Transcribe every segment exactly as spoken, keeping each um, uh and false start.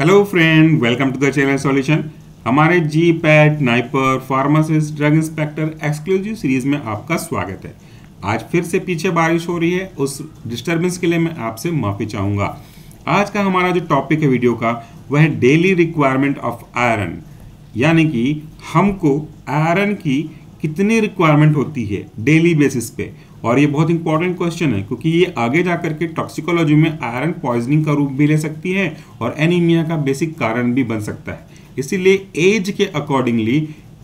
Hello friend, welcome to the channel solution. हमारे G PAT NIPER pharmacist drug inspector exclusive series में आपका स्वागत है। आज फिर से पीछे बारिश हो रही है, उस डिस्टरबेंस के लिए मैं आपसे माफी चाहूँगा। आज का हमारा जो टॉपिक है वीडियो का वह है डेली रिक्वायरमेंट ऑफ आयरन, यानी कि हमको आयरन की कितनी रिक्वायरमेंट होती है डेली बेसिस पे। और ये बहुत इंपॉर्टेंट क्वेश्चन है क्योंकि ये आगे जाकर के टॉक्सिकोलॉजी में आयरन पॉइजनिंग का रूप भी ले सकती है और एनीमिया का बेसिक कारण भी बन सकता है। इसीलिए एज के अकॉर्डिंगली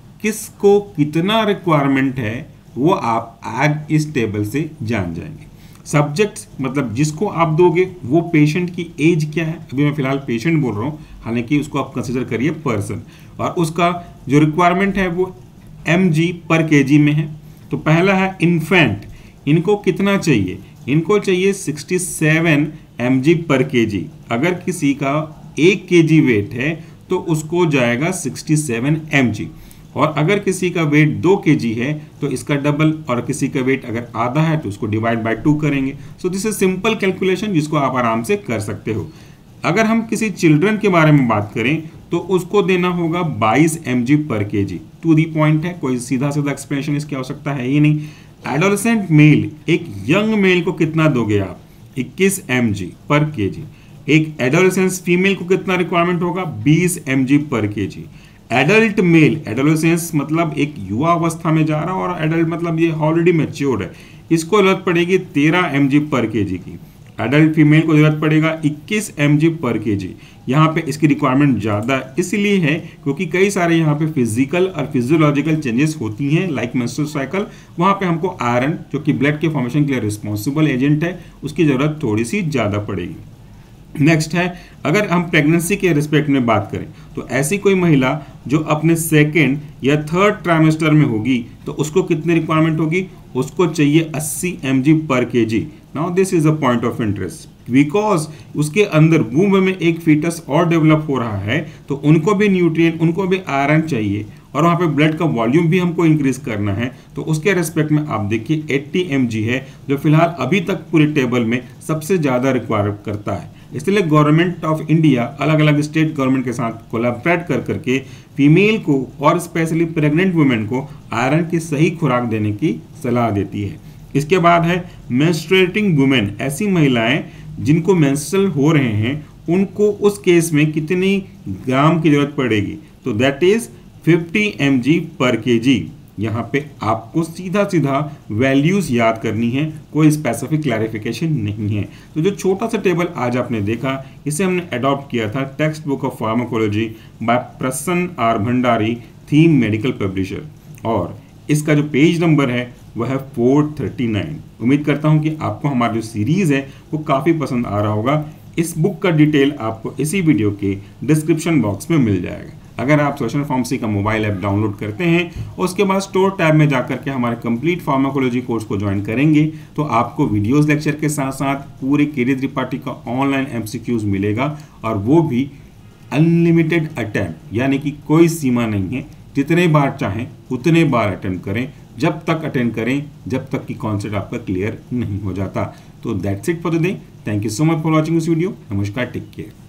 किसको कितना रिक्वायरमेंट है वो आप आज इस टेबल से जान जाएंगे। सब्जेक्ट मतलब जिसको आप दोगे वो पेशेंट की एज क्या है, अभी मैं फिलहाल पेशेंट बोल रहा हूँ, हालांकि उसको आप कंसिडर करिए पर्सन, और उसका जो रिक्वायरमेंट है वो एम जी पर के जी में है। तो पहला है इन्फेंट, इनको कितना चाहिए? इनको चाहिए sixty seven M G per K जी। अगर किसी का एक के जी वेट है तो उसको जाएगा सिक्सटी सेवन एम जी, और अगर किसी का वेट दो के जी है तो इसका डबल, और किसी का वेट अगर आधा है तो उसको डिवाइड बाय टू करेंगे। So this is simple calculation जिसको आप आराम से कर सकते हो। अगर हम किसी चिल्ड्रन के बारे में बात करें तो उसको देना होगा बाईस M G per K ji. To the point है, कोई सीधा सीधा एक्सप्लेनेशन इसकी आवश्यकता है ही नहीं। एडोलेसेंट मेल, एक यंग मेल को कितना दोगे आप? इक्कीस एम जी पर के जी। एक एडोलेसेंट फीमेल को कितना रिक्वायरमेंट होगा? बीस एम जी पर के जी। एडल्ट मेल, एडोलेसेंस मतलब एक युवा अवस्था में जा रहा है, और एडल्ट मतलब ये ऑलरेडी मैच्योर्ड है, इसको जरूरत पड़ेगी तेरह एम जी पर के जी की। एडल्ट फीमेल को जरूरत पड़ेगा इक्कीस एम जी पर के जी। यहाँ पे इसकी रिक्वायरमेंट ज़्यादा इसलिए है क्योंकि कई सारे यहाँ पे फिजिकल और फिजियोलॉजिकल चेंजेस होती हैं, लाइक मेंस्ट्रुअल साइकिल। वहाँ पे हमको आयरन, जो कि ब्लड के फॉर्मेशन के लिए रिस्पॉन्सिबल एजेंट है, उसकी ज़रूरत थोड़ी सी ज़्यादा पड़ेगी। नेक्स्ट है, अगर हम प्रेगनेंसी के रिस्पेक्ट में बात करें तो ऐसी कोई महिला जो अपने सेकेंड या थर्ड ट्राइमेस्टर में होगी तो उसको कितनी रिक्वायरमेंट होगी? उसको चाहिए अस्सी M G per K G. Now this is a point of interest, because उसके अंदर वूम्ब में एक फीटस और डेवलप हो रहा है, तो उनको भी न्यूट्रिएंट, उनको भी आयरन चाहिए, और वहाँ पे ब्लड का वॉल्यूम भी हमको इंक्रीज करना है। तो उसके रेस्पेक्ट में आप देखिए अस्सी एम जी है, जो फिलहाल अभी तक पूरे टेबल में सबसे ज़्यादा रिक्वायर करता है। इसलिए गवर्नमेंट ऑफ इंडिया अलग अलग स्टेट गवर्नमेंट के साथ कोलैबोरेट कर करके फीमेल को और स्पेशली प्रेग्नेंट वुमेन को आयरन की सही खुराक देने की सलाह देती है। इसके बाद है मेंस्ट्रुएटिंग वुमेन, ऐसी महिलाएं जिनको मेंस्ट्रुअल हो रहे हैं, उनको उस केस में कितनी ग्राम की जरूरत पड़ेगी? तो that is fifty M G per K जी। यहाँ पे आपको सीधा सीधा वैल्यूज याद करनी है, कोई स्पेसिफिक क्लैरिफिकेशन नहीं है। तो जो छोटा सा टेबल आज आपने देखा, इसे हमने अडॉप्ट किया था text book of pharmacology by Prasanna R Bhandari, theme medical publisher, और इसका जो पेज नंबर है वह है फोर थर्टी नाइन। उम्मीद करता हूँ कि आपको हमारा जो सीरीज़ है वो काफ़ी पसंद आ रहा होगा। इस बुक का डिटेल आपको इसी वीडियो के डिस्क्रिप्शन बॉक्स में मिल जाएगा। अगर आप सोशल फार्मेसी का मोबाइल ऐप डाउनलोड करते हैं, उसके बाद स्टोर टैब में जाकर के हमारे कंप्लीट फार्माकोलॉजी कोर्स को ज्वाइन करेंगे, तो आपको वीडियोस लेक्चर के साथ साथ पूरे केडी त्रिपाठी का ऑनलाइन एमसीक्यूज मिलेगा, और वो भी अनलिमिटेड अटेम्प्ट, यानी कि कोई सीमा नहीं है। जितने बार चाहें उतने बार अटेम्प्ट करें, जब तक अटेंड करें जब तक कि कॉन्सेप्ट आपका क्लियर नहीं हो जाता। तो that's it for the day. Thank you so much for watching this video. नमस्कार, टेक केयर।